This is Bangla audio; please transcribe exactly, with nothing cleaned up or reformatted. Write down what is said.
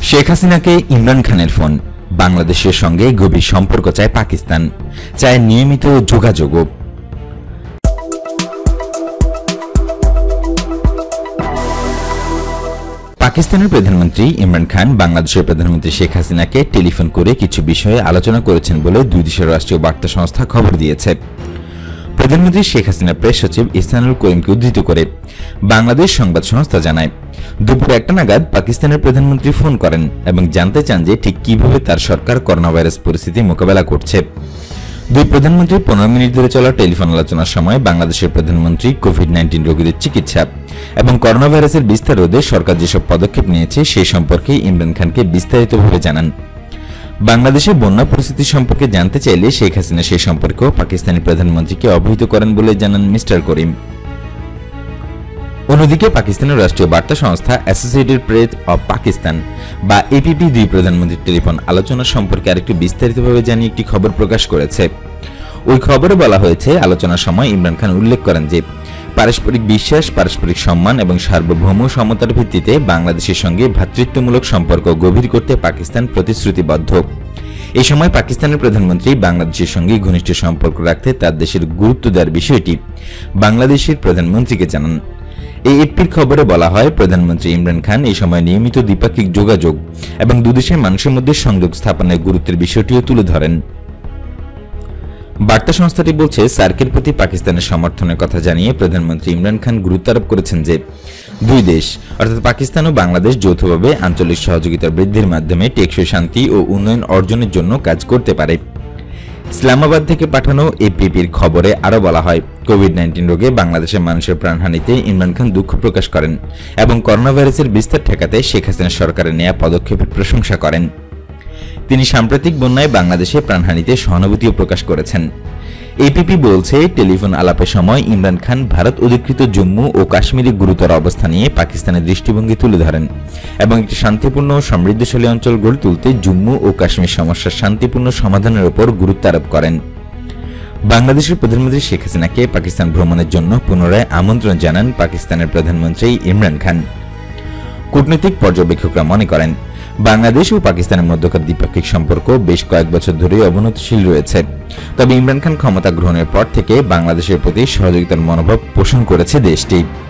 শেখ হাসিনাকে ইমরান খানের ফোন। বাংলাদেশের সঙ্গে গভীর সম্পর্ক চায় পাকিস্তান, চায় নিয়মিত যোগাযোগও। পাকিস্তানের প্রধানমন্ত্রী ইমরান খান বাংলাদেশের প্রধানমন্ত্রী শেখ হাসিনাকে টেলিফোন করে কিছু বিষয়ে আলোচনা করেছেন বলে দুই দেশের রাষ্ট্রীয় বার্তা সংস্থা খবর দিয়েছে। প্রধানমন্ত্রী শেখ হাসিনার প্রেস সচিব ইহসানুল করিমকে উদ্ধৃত করে বাংলাদেশ সংবাদ সংস্থা জানায়, দুপুর একটা নাগাদ পাকিস্তানের প্রধানমন্ত্রী ফোন করেন এবং জানতে চান যে ঠিক কিভাবে তার সরকার করোনা ভাইরাস পরিস্থিতি মোকাবেলা করছে। দুই প্রধানমন্ত্রী পনেরো মিনিট ধরে চলা টেলিফোন আলোচনার সময় বাংলাদেশের প্রধানমন্ত্রী কোভিড নাইন্টিন রোগীদের চিকিৎসা এবং করোনা ভাইরাসের বিস্তার রোধে সরকার যেসব পদক্ষেপ নিয়েছে সে সম্পর্কে ইমরান খানকে বিস্তারিতভাবে জানান। বাংলাদেশের বন্যা পরিস্থিতি সম্পর্কে জানতে চাইলে শেখ হাসিনা সে সম্পর্কেও পাকিস্তানি প্রধানমন্ত্রীকে অবহিত করেন বলে জানান মিস্টার করিম। অন্যদিকে পাকিস্তানের রাষ্ট্রীয় বার্তা সংস্থা অ্যাসোসিয়েটেড প্রেস অব পাকিস্তান বা এপিপি দুই প্রধানমন্ত্রীর টেলিফোন আলোচনা সম্পর্কে আরেকটু বিস্তারিতভাবে জানিয়ে একটি খবর প্রকাশ করেছে। ওই খবরে বলা হয়েছে, আলোচনার সময় ইমরান খান উল্লেখ করেন যে পারস্পরিক বিশ্বাস, পারস্পরিক সম্মান এবং সার্বভৌম সমতার ভিত্তিতে বাংলাদেশের সঙ্গে ভ্রাতৃত্বমূলক সম্পর্ক গভীর করতে পাকিস্তান প্রতিশ্রুতিবদ্ধ। এই সময় পাকিস্তানের প্রধানমন্ত্রী বাংলাদেশের সঙ্গে ঘনিষ্ঠ সম্পর্ক রাখতে তার দেশের গুরুত্ব দেওয়ার বিষয়টি বাংলাদেশের প্রধানমন্ত্রীকে জানান। এই এপির খবরে বলা হয়, প্রধানমন্ত্রী ইমরান খান এই সময় নিয়মিত দ্বিপাক্ষিক যোগাযোগ এবং দুদেশের মানুষের মধ্যে সংযোগ স্থাপনের গুরুত্বের বিষয়টিও তুলে ধরেন। বার্তা সংস্থাটি বলছে, সার্কের প্রতি পাকিস্তানের সমর্থনের কথা জানিয়ে প্রধানমন্ত্রী ইমরান খান গুরুত্ব আরোপ করেছেন যে দুই দেশ অর্থাৎ পাকিস্তান ও বাংলাদেশ যৌথভাবে আঞ্চলিক সহযোগিতা বৃদ্ধির মাধ্যমে টেকসই শান্তি ও উন্নয়ন অর্জনের জন্য কাজ করতে পারে। ইসলামাবাদ থেকে পাঠানো এপিপির খবরে আরও বলা হয়, কোভিড নাইন্টিন রোগে বাংলাদেশের মানুষের প্রাণহানিতে ইমরান খান দুঃখ প্রকাশ করেন এবং করোনা ভাইরাসের বিস্তার ঠেকাতে শেখ হাসিনা সরকারের নেওয়া পদক্ষেপের প্রশংসা করেন। তিনি সাম্প্রতিক বন্যায় বাংলাদেশে প্রাণহানিতে সহানুভূতিও প্রকাশ করেছেন। এপিপি বলছে, টেলিফোন আলাপের সময় ইমরান খান ভারত অধিকৃত জম্মু ও কাশ্মীরে গুরুতর অবস্থা নিয়ে পাকিস্তানের দৃষ্টিভঙ্গি তুলে ধরেন এবং একটি শান্তিপূর্ণ ও সমৃদ্ধশালী অঞ্চল গড়ে তুলতে জম্মু ও কাশ্মীর সমস্যার শান্তিপূর্ণ সমাধানের উপর গুরুত্ব আরোপ করেন। বাংলাদেশের প্রধানমন্ত্রী শেখ হাসিনাকে পাকিস্তান ভ্রমণের জন্য পুনরায় আমন্ত্রণ জানান পাকিস্তানের প্রধানমন্ত্রী ইমরান খান। কূটনৈতিক পর্যবেক্ষকরা মনে করেন, বাংলাদেশ ও পাকিস্তানের মধ্যকার দ্বিপাক্ষিক সম্পর্ক বেশ কয়েক বছর ধরেই অবনতিশীল রয়েছে। তবে ইমরান খান ক্ষমতা গ্রহণের পর থেকে বাংলাদেশের প্রতি সহযোগিতার মনোভাব পোষণ করেছে দেশটি।